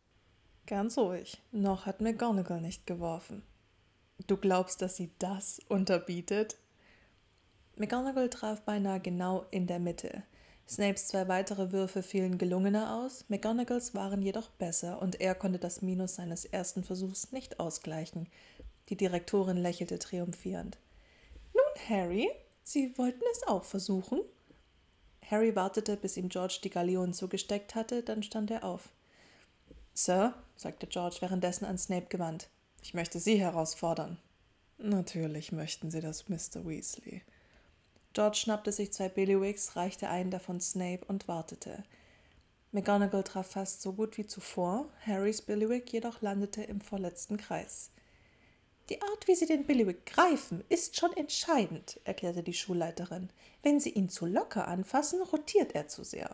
»Ganz ruhig. Noch hat McGonagall nicht geworfen.« »Du glaubst, dass sie das unterbietet?« McGonagall traf beinahe genau in der Mitte. Snapes 2 weitere Würfe fielen gelungener aus, McGonagalls waren jedoch besser und er konnte das Minus seines ersten Versuchs nicht ausgleichen. Die Direktorin lächelte triumphierend. »Nun, Harry, Sie wollten es auch versuchen?« Harry wartete, bis ihm George die Galeonen zugesteckt hatte, dann stand er auf. »Sir«, sagte George währenddessen an Snape gewandt, »ich möchte Sie herausfordern.« »Natürlich möchten Sie das, Mr. Weasley.« George schnappte sich 2 Billywigs, reichte einen davon Snape und wartete. McGonagall traf fast so gut wie zuvor, Harrys Billywig jedoch landete im vorletzten Kreis. »Die Art, wie Sie den Billywig greifen, ist schon entscheidend«, erklärte die Schulleiterin. »Wenn Sie ihn zu locker anfassen, rotiert er zu sehr.«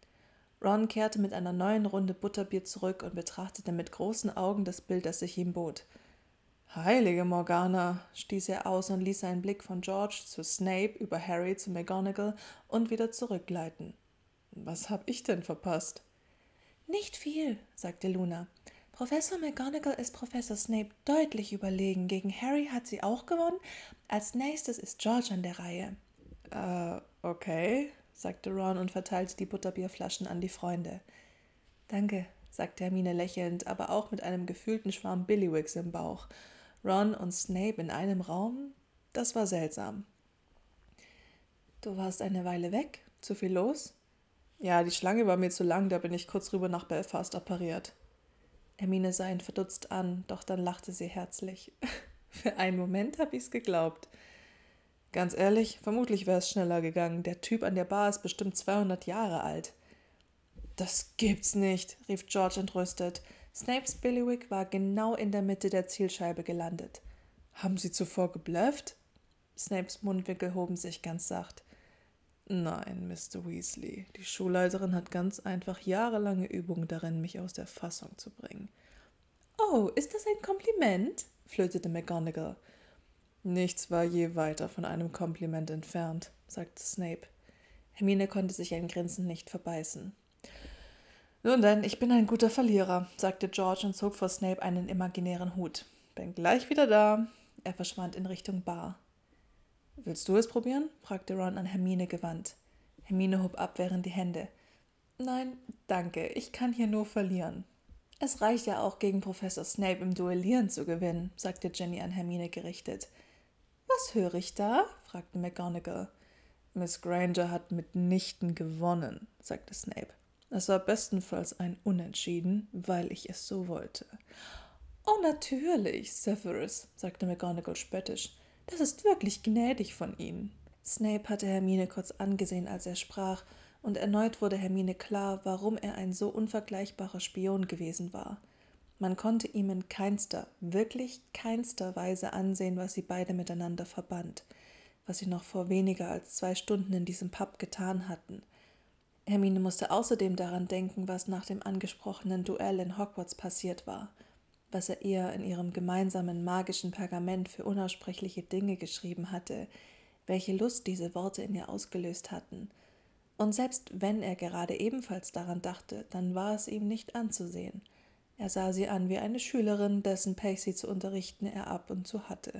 Ron kehrte mit einer neuen Runde Butterbier zurück und betrachtete mit großen Augen das Bild, das sich ihm bot. »Heilige Morgana«, stieß er aus und ließ seinen Blick von George zu Snape über Harry zu McGonagall und wieder zurückgleiten. »Was hab ich denn verpasst?« »Nicht viel«, sagte Luna. »Professor McGonagall ist Professor Snape deutlich überlegen. Gegen Harry hat sie auch gewonnen. Als nächstes ist George an der Reihe.« Okay«, sagte Ron und verteilte die Butterbierflaschen an die Freunde. »Danke«, sagte Hermine lächelnd, aber auch mit einem gefühlten Schwarm Billywigs im Bauch. Ron und Snape in einem Raum? Das war seltsam. »Du warst eine Weile weg? Zu viel los?« »Ja, die Schlange war mir zu lang, da bin ich kurz rüber nach Belfast appariert.« Hermine sah ihn verdutzt an, doch dann lachte sie herzlich. »Für einen Moment habe ich's geglaubt.« »Ganz ehrlich, vermutlich wäre es schneller gegangen. Der Typ an der Bar ist bestimmt 200 Jahre alt.« »Das gibt's nicht«, rief George entrüstet. Snapes Billywig war genau in der Mitte der Zielscheibe gelandet. »Haben Sie zuvor geblufft?« Snapes Mundwinkel hoben sich ganz sacht. »Nein, Mr. Weasley, die Schulleiterin hat ganz einfach jahrelange Übung darin, mich aus der Fassung zu bringen.« »Oh, ist das ein Kompliment?« flötete McGonagall. »Nichts war je weiter von einem Kompliment entfernt«, sagte Snape. Hermine konnte sich ein Grinsen nicht verbeißen. »Nun denn, ich bin ein guter Verlierer«, sagte George und zog vor Snape einen imaginären Hut. »Bin gleich wieder da.« Er verschwand in Richtung Bar. »Willst du es probieren?« fragte Ron an Hermine gewandt. Hermine hob abwehrend die Hände. »Nein, danke, ich kann hier nur verlieren.« »Es reicht ja auch, gegen Professor Snape im Duellieren zu gewinnen«, sagte Ginny an Hermine gerichtet. »Was höre ich da?« fragte McGonagall. »Miss Granger hat mitnichten gewonnen«, sagte Snape. »Es war bestenfalls ein Unentschieden, weil ich es so wollte.« »Oh, natürlich, Severus«, sagte McGonagall spöttisch. »Das ist wirklich gnädig von Ihnen.« Snape hatte Hermine kurz angesehen, als er sprach, und erneut wurde Hermine klar, warum er ein so unvergleichbarer Spion gewesen war. Man konnte ihm in keinster, wirklich keinster Weise ansehen, was sie beide miteinander verband, was sie noch vor weniger als 2 Stunden in diesem Pub getan hatten. Hermine musste außerdem daran denken, was nach dem angesprochenen Duell in Hogwarts passiert war, was er ihr in ihrem gemeinsamen magischen Pergament für unaussprechliche Dinge geschrieben hatte, welche Lust diese Worte in ihr ausgelöst hatten. Und selbst wenn er gerade ebenfalls daran dachte, dann war es ihm nicht anzusehen. Er sah sie an wie eine Schülerin, dessen Pech sie zu unterrichten er ab und zu hatte.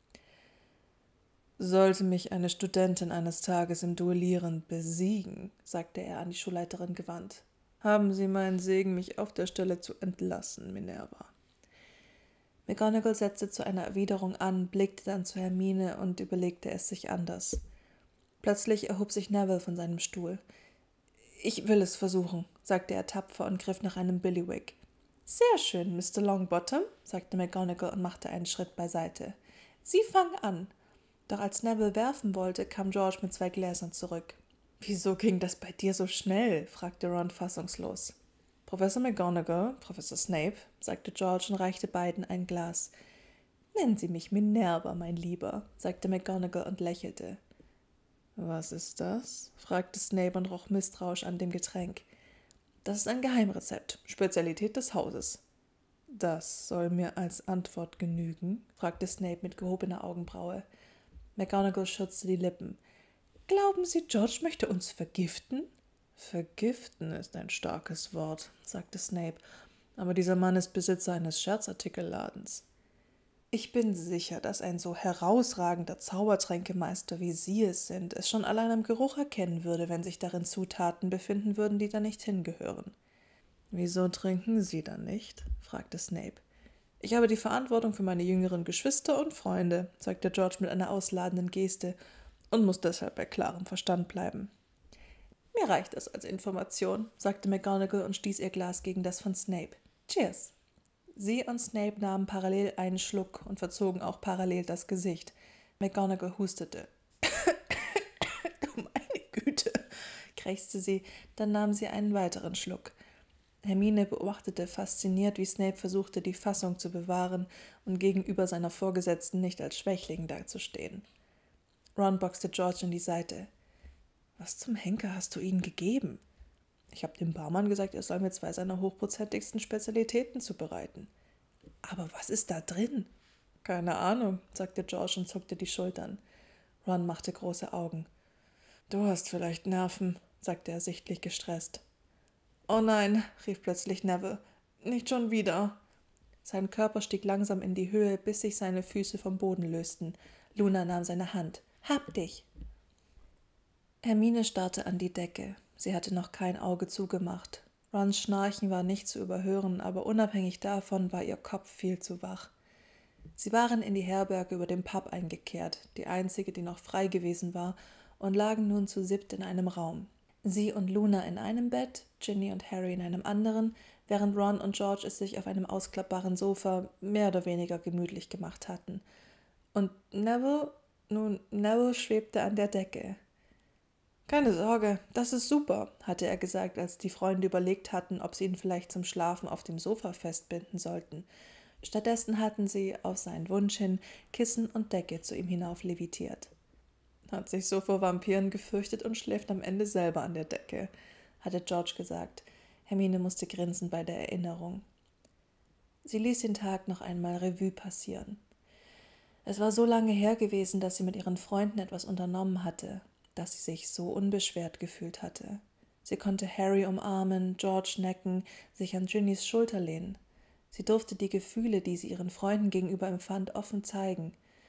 »Sollte mich eine Studentin eines Tages im Duellieren besiegen«, sagte er an die Schulleiterin gewandt, »haben Sie meinen Segen, mich auf der Stelle zu entlassen, Minerva.« McGonagall setzte zu einer Erwiderung an, blickte dann zu Hermine und überlegte es sich anders. Plötzlich erhob sich Neville von seinem Stuhl. »Ich will es versuchen«, sagte er tapfer und griff nach einem Billywig. »Sehr schön, Mr. Longbottom«, sagte McGonagall und machte einen Schritt beiseite. »Sie fangen an.« Doch als Neville werfen wollte, kam George mit 2 Gläsern zurück. »Wieso ging das bei dir so schnell?« fragte Ron fassungslos. »Professor McGonagall, Professor Snape«, sagte George und reichte beiden ein Glas. »Nennen Sie mich Minerva, mein Lieber«, sagte McGonagall und lächelte. »Was ist das?« fragte Snape und roch misstrauisch an dem Getränk. »Das ist ein Geheimrezept, Spezialität des Hauses.« »Das soll mir als Antwort genügen?« fragte Snape mit gehobener Augenbraue. McGonagall schürzte die Lippen. »Glauben Sie, George möchte uns vergiften?« »Vergiften ist ein starkes Wort«, sagte Snape, »aber dieser Mann ist Besitzer eines Scherzartikelladens.« »Ich bin sicher, dass ein so herausragender Zaubertränkemeister, wie Sie es sind, es schon allein am Geruch erkennen würde, wenn sich darin Zutaten befinden würden, die da nicht hingehören.« »Wieso trinken Sie dann nicht?« fragte Snape. »Ich habe die Verantwortung für meine jüngeren Geschwister und Freunde«, sagte George mit einer ausladenden Geste, »und muss deshalb bei klarem Verstand bleiben.« »Mir reicht das als Information«, sagte McGonagall und stieß ihr Glas gegen das von Snape. »Cheers!« Sie und Snape nahmen parallel einen Schluck und verzogen auch parallel das Gesicht. McGonagall hustete. »Du meine Güte«, krächzte sie, dann nahm sie einen weiteren Schluck. Hermine beobachtete fasziniert, wie Snape versuchte, die Fassung zu bewahren und gegenüber seiner Vorgesetzten nicht als Schwächling dazustehen. Ron boxte George in die Seite. »Was zum Henker hast du ihnen gegeben?« »Ich habe dem Barmann gesagt, er soll mir 2 seiner hochprozentigsten Spezialitäten zubereiten.« »Aber was ist da drin?« »Keine Ahnung«, sagte George und zuckte die Schultern. Ron machte große Augen. »Du hast vielleicht Nerven«, sagte er sichtlich gestresst. »Oh nein«, rief plötzlich Neville, »nicht schon wieder.« Sein Körper stieg langsam in die Höhe, bis sich seine Füße vom Boden lösten. Luna nahm seine Hand. »Hab dich!« Hermine starrte an die Decke. Sie hatte noch kein Auge zugemacht. Rons Schnarchen war nicht zu überhören, aber unabhängig davon war ihr Kopf viel zu wach. Sie waren in die Herberge über dem Pub eingekehrt, die einzige, die noch frei gewesen war, und lagen nun zu 7 in einem Raum. Sie und Luna in einem Bett, Ginny und Harry in einem anderen, während Ron und George es sich auf einem ausklappbaren Sofa mehr oder weniger gemütlich gemacht hatten. Und Neville schwebte an der Decke. »Keine Sorge, das ist super«, hatte er gesagt, als die Freunde überlegt hatten, ob sie ihn vielleicht zum Schlafen auf dem Sofa festbinden sollten. Stattdessen hatten sie, auf seinen Wunsch hin, Kissen und Decke zu ihm hinauf levitiert. »Hat sich so vor Vampiren gefürchtet und schläft am Ende selber an der Decke«, hatte George gesagt. Hermine musste grinsen bei der Erinnerung. Sie ließ den Tag noch einmal Revue passieren. Es war so lange her gewesen, dass sie mit ihren Freunden etwas unternommen hatte, dass sie sich so unbeschwert gefühlt hatte. Sie konnte Harry umarmen, George necken, sich an Ginnys Schulter lehnen. Sie durfte die Gefühle, die sie ihren Freunden gegenüber empfand, offen zeigen.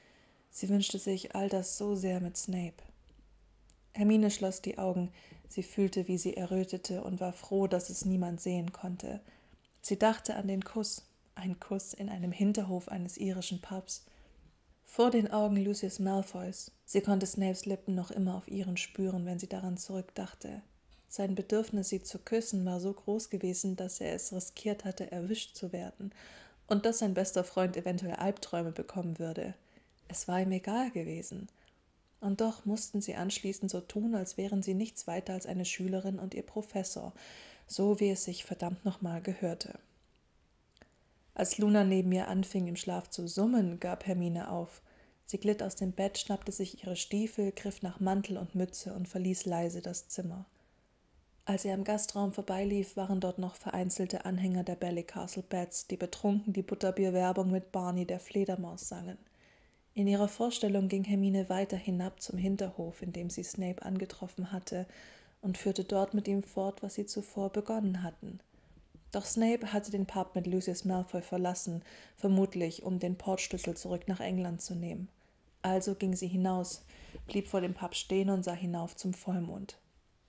Sie wünschte sich all das so sehr mit Snape. Hermine schloss die Augen. Sie fühlte, wie sie errötete und war froh, dass es niemand sehen konnte. Sie dachte an den Kuss, ein Kuss in einem Hinterhof eines irischen Pubs. Vor den Augen Lucius Malfoys. Sie konnte Snapes Lippen noch immer auf ihren spüren, wenn sie daran zurückdachte. Sein Bedürfnis, sie zu küssen, war so groß gewesen, dass er es riskiert hatte, erwischt zu werden und dass sein bester Freund eventuell Albträume bekommen würde. Es war ihm egal gewesen. Und doch mussten sie anschließend so tun, als wären sie nichts weiter als eine Schülerin und ihr Professor, so wie es sich verdammt nochmal gehörte. Als Luna neben ihr anfing, im Schlaf zu summen, gab Hermine auf. Sie glitt aus dem Bett, schnappte sich ihre Stiefel, griff nach Mantel und Mütze und verließ leise das Zimmer. Als er am Gastraum vorbeilief, waren dort noch vereinzelte Anhänger der Ballycastle Bats, die betrunken die Butterbierwerbung mit Barney der Fledermaus sangen. In ihrer Vorstellung ging Hermine weiter hinab zum Hinterhof, in dem sie Snape angetroffen hatte, und führte dort mit ihm fort, was sie zuvor begonnen hatten. Doch Snape hatte den Pub mit Lucius Malfoy verlassen, vermutlich um den Portschlüssel zurück nach England zu nehmen. Also ging sie hinaus, blieb vor dem Pub stehen und sah hinauf zum Vollmond.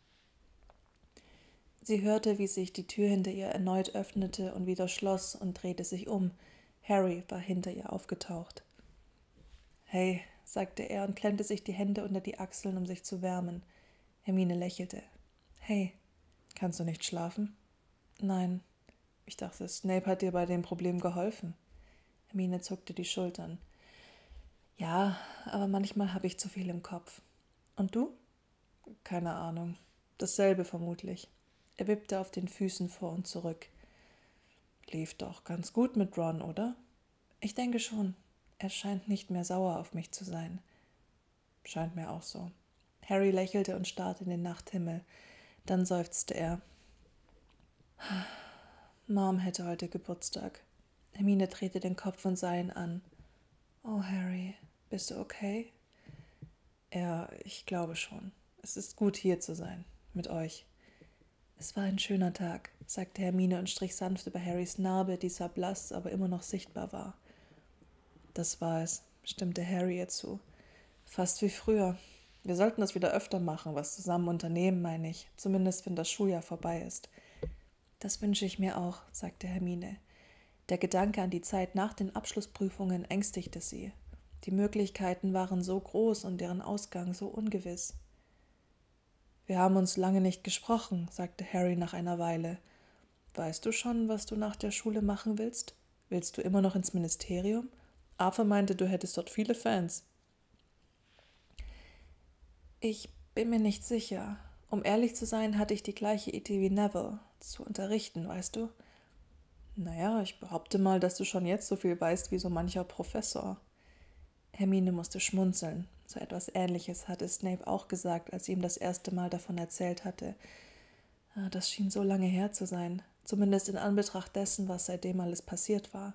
Sie hörte, wie sich die Tür hinter ihr erneut öffnete und wieder schloss und drehte sich um. Harry war hinter ihr aufgetaucht. »Hey«, sagte er und klemmte sich die Hände unter die Achseln, um sich zu wärmen. Hermine lächelte. »Hey, kannst du nicht schlafen?« »Nein. Ich dachte, Snape hat dir bei dem Problem geholfen.« Hermine zuckte die Schultern. »Ja, aber manchmal habe ich zu viel im Kopf. Und du?« »Keine Ahnung. Dasselbe vermutlich.« Er wippte auf den Füßen vor und zurück. »Lief doch ganz gut mit Ron, oder?« »Ich denke schon. Er scheint nicht mehr sauer auf mich zu sein.« »Scheint mir auch so.« Harry lächelte und starrte in den Nachthimmel. Dann seufzte er. Mom hätte heute Geburtstag. Hermine drehte den Kopf und sah ihn an. »Oh, Harry, bist du okay?« »Ja, ich glaube schon. Es ist gut, hier zu sein. Mit euch.« »Es war ein schöner Tag«, sagte Hermine und strich sanft über Harrys Narbe, die zwar blass, aber immer noch sichtbar war. »Das war es«, stimmte Harry ihr zu. »Fast wie früher. Wir sollten das wieder öfter machen, was zusammen unternehmen, meine ich, zumindest wenn das Schuljahr vorbei ist.« »Das wünsche ich mir auch«, sagte Hermine. Der Gedanke an die Zeit nach den Abschlussprüfungen ängstigte sie. Die Möglichkeiten waren so groß und deren Ausgang so ungewiss. »Wir haben uns lange nicht gesprochen«, sagte Harry nach einer Weile. »Weißt du schon, was du nach der Schule machen willst? Willst du immer noch ins Ministerium? Arthur meinte, du hättest dort viele Fans.« »Ich bin mir nicht sicher. Um ehrlich zu sein, hatte ich die gleiche Idee wie Neville, zu unterrichten, weißt du?« »Naja, ich behaupte mal, dass du schon jetzt so viel weißt wie so mancher Professor.« Hermine musste schmunzeln. So etwas Ähnliches hatte Snape auch gesagt, als sie ihm das erste Mal davon erzählt hatte. Das schien so lange her zu sein, zumindest in Anbetracht dessen, was seitdem alles passiert war.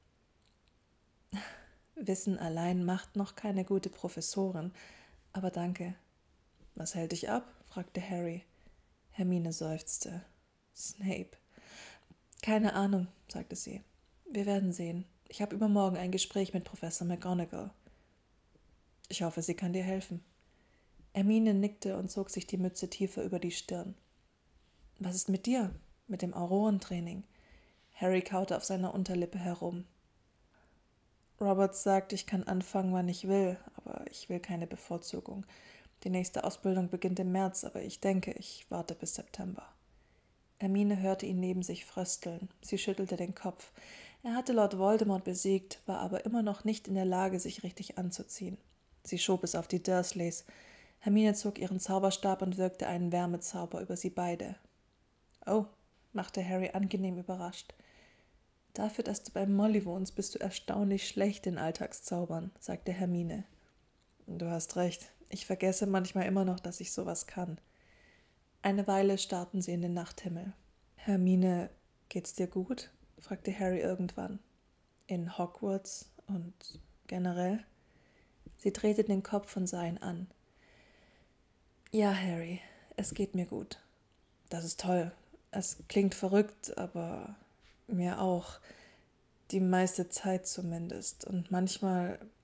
Wissen allein macht noch keine gute Professorin, aber danke. »Was hält dich ab?« fragte Harry. Hermine seufzte. »Snape.« »Keine Ahnung«, sagte sie. »Wir werden sehen. Ich habe übermorgen ein Gespräch mit Professor McGonagall.« »Ich hoffe, sie kann dir helfen.« Hermine nickte und zog sich die Mütze tiefer über die Stirn. »Was ist mit dir? Mit dem Aurorentraining?« Harry kaute auf seiner Unterlippe herum. »Roberts sagt, ich kann anfangen, wann ich will, aber ich will keine Bevorzugung. Die nächste Ausbildung beginnt im März, aber ich denke, ich warte bis September.« Hermine hörte ihn neben sich frösteln. Sie schüttelte den Kopf. Er hatte Lord Voldemort besiegt, war aber immer noch nicht in der Lage, sich richtig anzuziehen. Sie schob es auf die Dursleys. Hermine zog ihren Zauberstab und wirkte einen Wärmezauber über sie beide. »Oh«, machte Harry angenehm überrascht. »Dafür, dass du bei Molly wohnst, bist du erstaunlich schlecht in Alltagszaubern«, sagte Hermine. »Du hast recht. Ich vergesse manchmal immer noch, dass ich sowas kann.« Eine Weile starrten sie in den Nachthimmel. »Hermine, geht's dir gut?« fragte Harry irgendwann. »In Hogwarts und generell?« Sie drehte den Kopf und sah ihn an. »Ja, Harry, es geht mir gut.« »Das ist toll. Es klingt verrückt, aber mir auch. Die meiste Zeit zumindest. Und manchmal,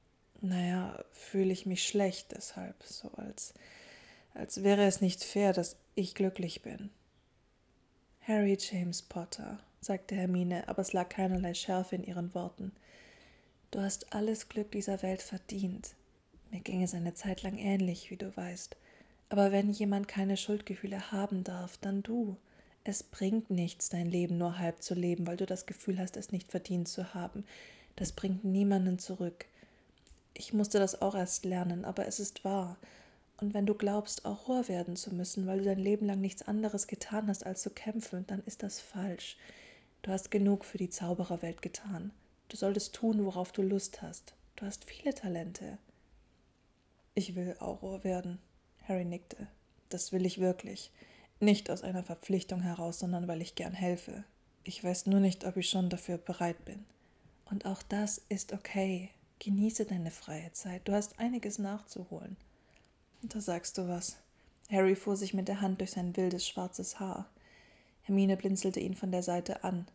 Naja, fühle ich mich schlecht deshalb, so als wäre es nicht fair, dass ich glücklich bin. Harry James Potter, sagte Hermine, aber es lag keinerlei Schärfe in ihren Worten. Du hast alles Glück dieser Welt verdient. Mir ging es eine Zeit lang ähnlich, wie du weißt. Aber wenn jemand keine Schuldgefühle haben darf, dann du. Es bringt nichts, dein Leben nur halb zu leben, weil du das Gefühl hast, es nicht verdient zu haben. Das bringt niemanden zurück. Ich musste das auch erst lernen, aber es ist wahr. Und wenn du glaubst, Auror werden zu müssen, weil du dein Leben lang nichts anderes getan hast, als zu kämpfen, dann ist das falsch. Du hast genug für die Zaubererwelt getan. Du solltest tun, worauf du Lust hast. Du hast viele Talente. Ich will Auror werden. Harry nickte. Das will ich wirklich. Nicht aus einer Verpflichtung heraus, sondern weil ich gern helfe. Ich weiß nur nicht, ob ich schon dafür bereit bin. Und auch das ist okay. Genieße deine freie Zeit. Du hast einiges nachzuholen. Da sagst du was. Harry fuhr sich mit der Hand durch sein wildes, schwarzes Haar. Hermine blinzelte ihn von der Seite an.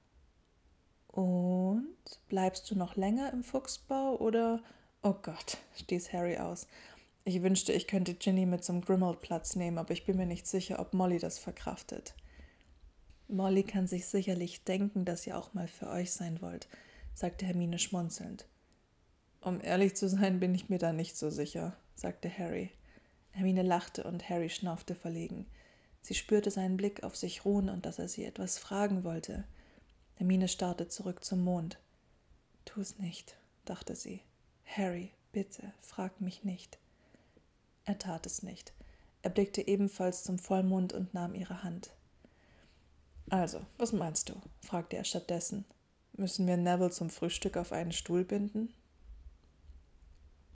Und bleibst du noch länger im Fuchsbau oder... Oh Gott, stieß Harry aus. Ich wünschte, ich könnte Ginny mit zum Grimmauld-Platz nehmen, aber ich bin mir nicht sicher, ob Molly das verkraftet. Molly kann sich sicherlich denken, dass ihr auch mal für euch sein wollt, sagte Hermine schmunzelnd. Um ehrlich zu sein, bin ich mir da nicht so sicher, sagte Harry. Hermine lachte und Harry schnaufte verlegen. Sie spürte seinen Blick auf sich ruhen und dass er sie etwas fragen wollte. Hermine starrte zurück zum Mond. »Tu's nicht«, dachte sie. »Harry, bitte, frag mich nicht.« Er tat es nicht. Er blickte ebenfalls zum Vollmond und nahm ihre Hand. »Also, was meinst du?« fragte er stattdessen. »Müssen wir Neville zum Frühstück auf einen Stuhl binden?«